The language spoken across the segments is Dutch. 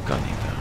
mecânica.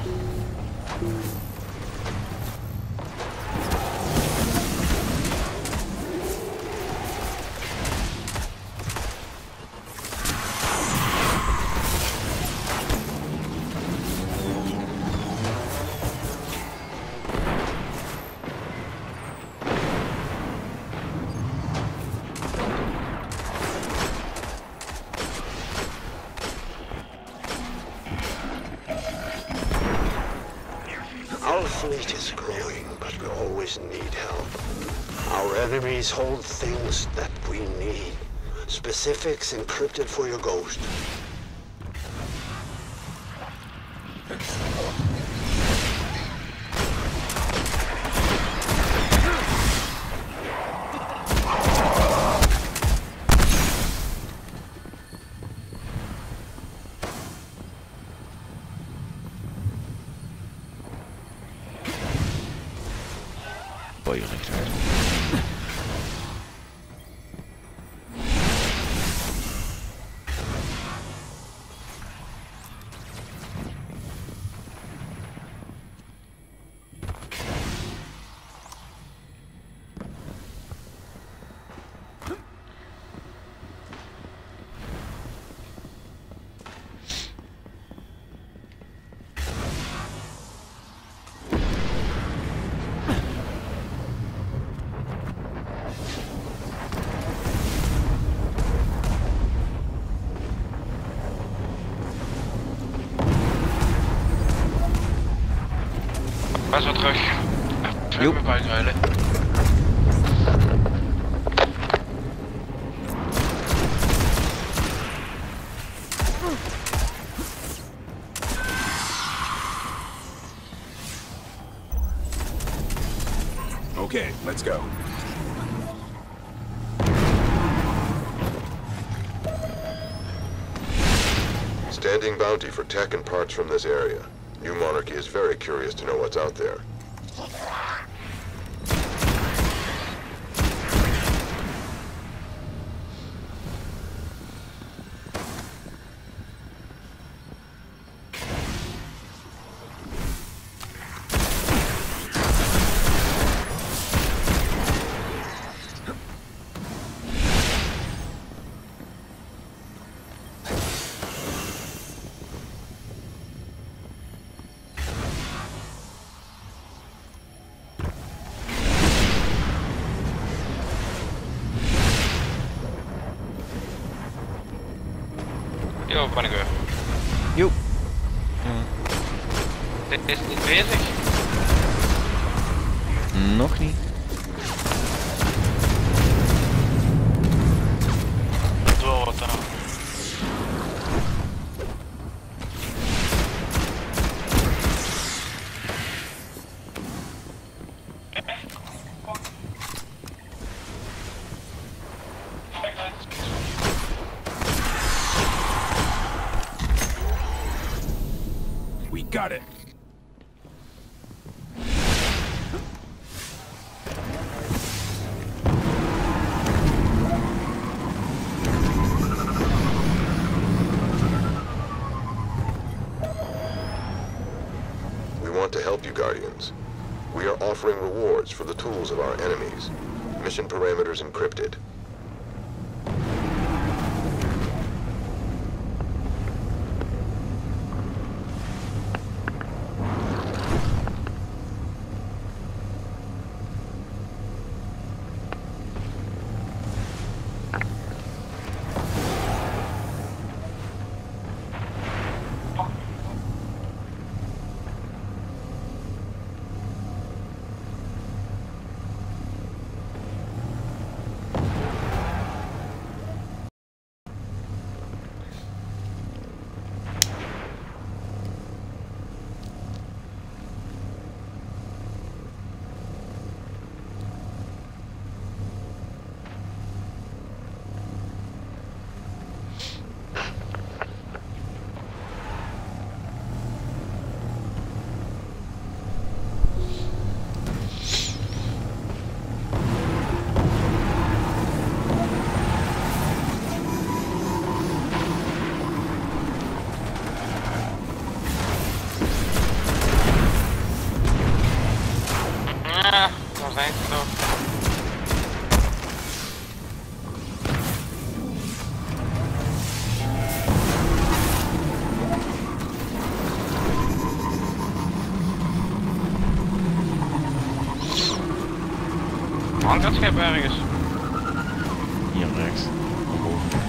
Our fleet is growing, but we always need help. Our enemies hold things that we need. Specifics encrypted for your ghost. Beuerichter. Waar zo terug. Joep. Even buiten huilen. Okay, let's go. Standing bounty for tech and parts from this area. New Monarchy is very curious to know what's out there. Yo, ben ik weer. Joep. Dit is niet bezig. Nog niet. Door wat dan. We got it. We want to help you, Guardians. We are offering rewards for the tools of our enemies. Mission parameters encrypted. Hangt dat schip ergens? Hier rechts. Boven.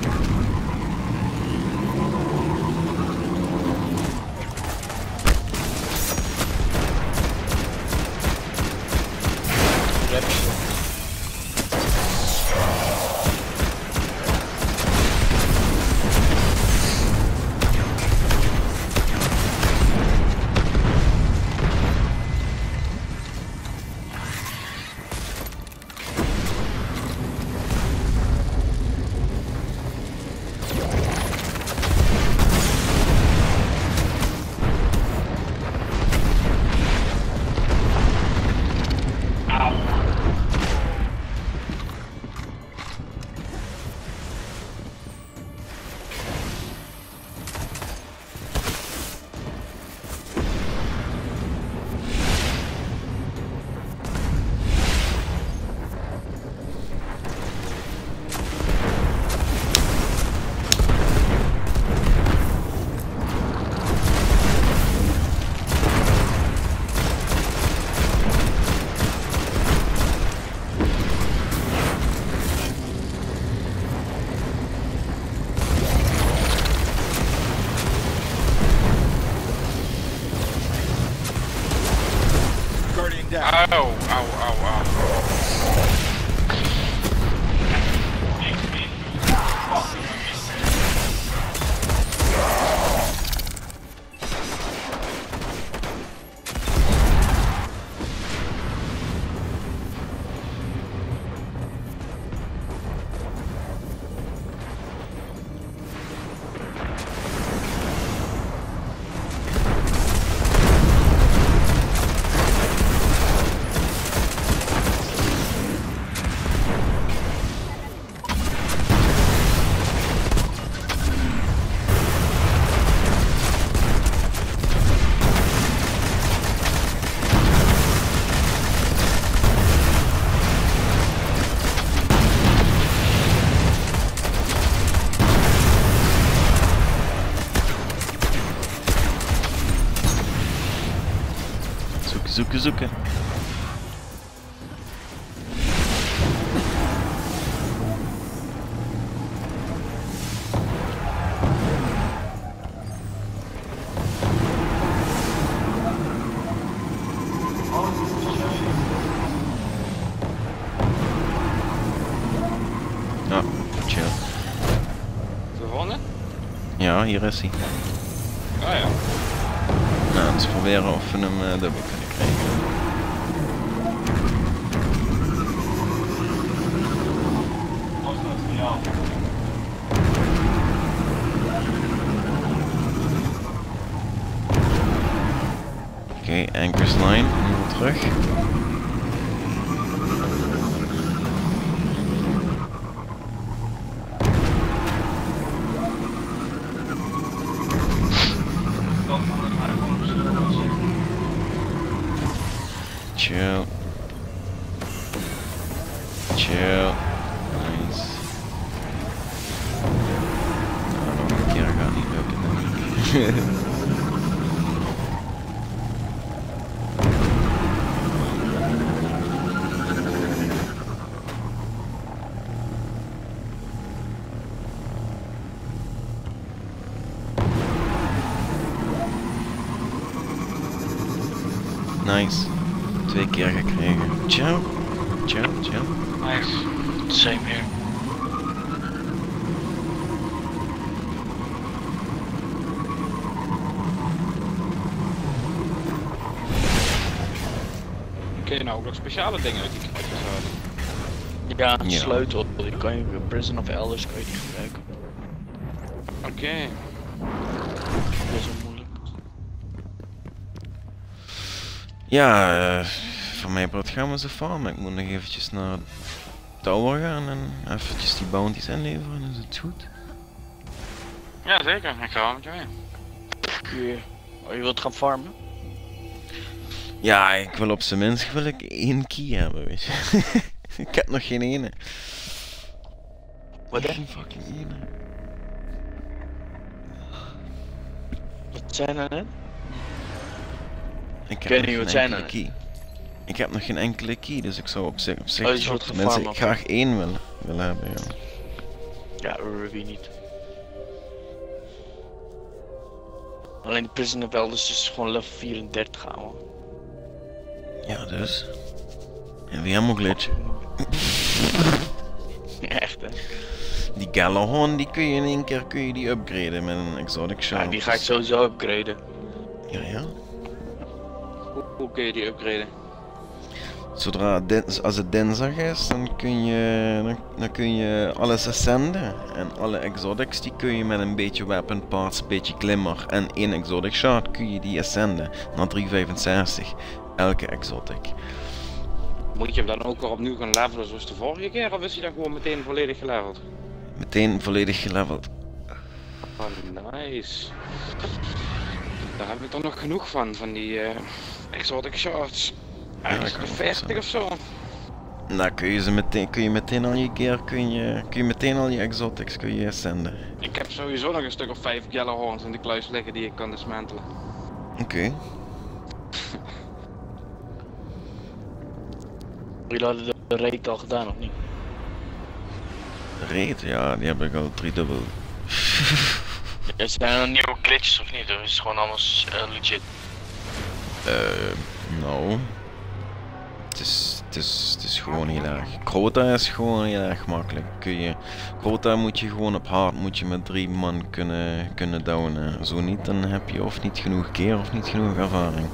Auw, auw, auw, auw. Zoeken, zoeken. Ja, chill. Gewonnen? Ja, hier is hij. Ah ja. Nou, eens proberen of we hem dubbel kunnen krijgen. Oké, Anchor's Line, nu weer terug. Chill. Chill. Nice. Nou, nog een keer gaat niet lukken, denk ik. Nice. 2 keer gekregen. Ciao. Ciao, ciao. Nice. Same here. Kun je nou ook nog speciale dingen uit die kruidjes halen? Ja, een Ja. sleutel. Die kan je bij Prison of Elders kan je die gebruiken. Oké. Dat is wel moeilijk. Ja, van mij part gaan we zo farmen. Ik moet nog eventjes naar Tower gaan en eventjes die bounties inleveren. Is het goed? Ja, zeker. Ik ga wel met je mee. Yeah. Oh, je wilt gaan farmen? Ja, ik wil op zijn minst 1 key hebben, weet je. Ik heb nog geen ene. Wat Geen fucking ene. Wat zijn er net? Ik weet heb niet, nog wat geen zijn enkele er? key. Ik heb nog geen enkele key, dus ik zou op zich Oh, je zou wilt tenminste farmen, graag één willen hebben, ja. Ja, Ruby niet. Alleen de Prison of Elders is gewoon level 34 houden. Ja, dus. En wie helemaal glitch. Echt hè? Die Galahorn, die kun je in één keer die upgraden met een exotic shot. Ja, die ga ik sowieso upgraden. Ja. Hoe kun je die upgraden? Zodra als het dinsdag is, dan kun je alles ascenden. En alle exotics die kun je met een beetje weapon parts, een beetje glimmer en één exotic shot kun je die ascenden naar 365. Elke exotic. Moet je hem dan ook weer opnieuw gaan levelen zoals de vorige keer, of is hij dan gewoon meteen volledig geleveld? Meteen volledig geleveld. Oh, nice. Daar heb ik er nog genoeg van die exotic shots. Eigenlijk de 40 of zo. Nou kun je meteen al je gear, kun je meteen al je exotics kun je ascenden. Ik heb sowieso nog een stuk of 5 Galahorns in de kluis liggen die ik kan dismantelen. Oké. Jullie hadden de raid al gedaan of niet? Raid, ja, die heb ik al 3-dubbel. Er zijn er nieuwe glitches of niet? Of is het gewoon alles legit? Nou. Het is gewoon heel erg. Crota is gewoon heel erg makkelijk. Crota moet je gewoon op hard moet je met 3 man kunnen downen. Zo niet, dan heb je of niet genoeg keer of niet genoeg ervaring.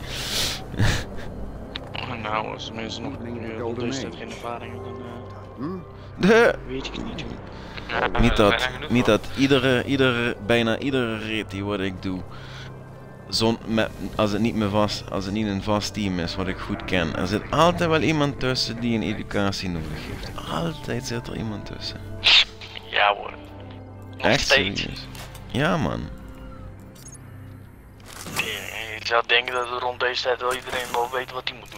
Nou, als mensen nog dus geen ervaring hebben, dan weet ik niet. Niet dat bijna iedere raid die wat ik doe, als het niet een vast team is wat ik goed ken, er zit altijd wel iemand tussen die een educatie nodig heeft. Altijd zit er iemand tussen. Ja hoor. Nog Echt steeds. serieus. Ja man. Je zou denken dat rond deze tijd wel iedereen wel weet wat hij moet doen.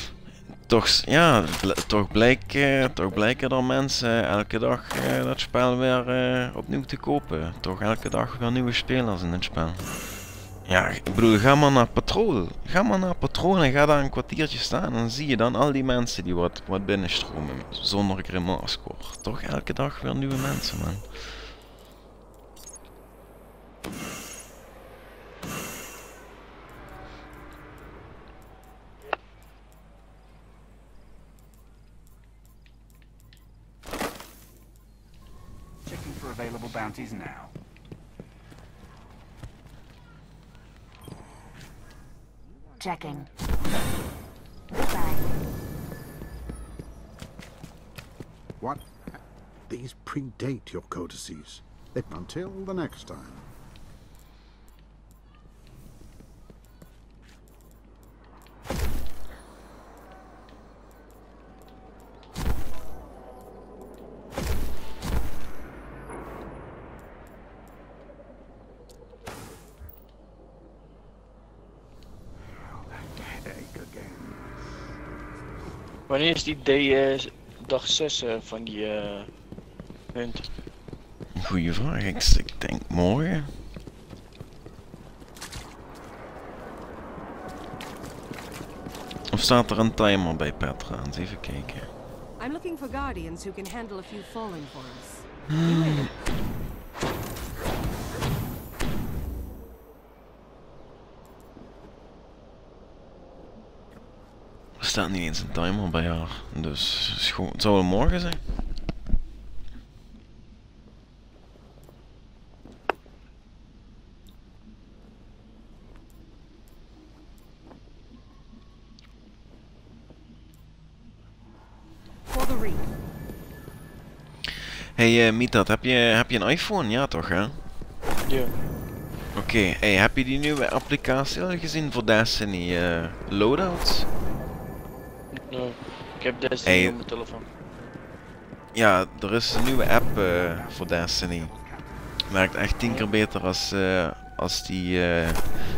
Toch blijken er mensen elke dag dat spel weer opnieuw te kopen. Toch elke dag weer nieuwe spelers in het spel. Ja, ik bedoel, ga maar naar patrol. Ga maar naar patrol en ga daar een kwartiertje staan. En dan zie je dan al die mensen die wat binnenstromen zonder Grimoire score. Toch elke dag weer nieuwe mensen, man. Checking for available bounties now. Checking. Goodbye. What? These predate your codices. Until the next time. Wanneer is die dag 6 van die hunt? Goeie vraag, ik denk morgen. Of staat er een timer bij Petra? Eens even kijken. I'm looking for guardians who can handle a few falling for us. Er staat niet eens een timer bij haar, dus het zou wel morgen zijn. Hey Mitat, heb je een iPhone? Ja toch hè? Ja. Oké, hey, heb je die nieuwe applicatie al gezien voor Destiny loadouts? Nee, ik heb Destiny op mijn telefoon. Ja, er is een nieuwe app voor Destiny. Werkt echt 10 keer beter als die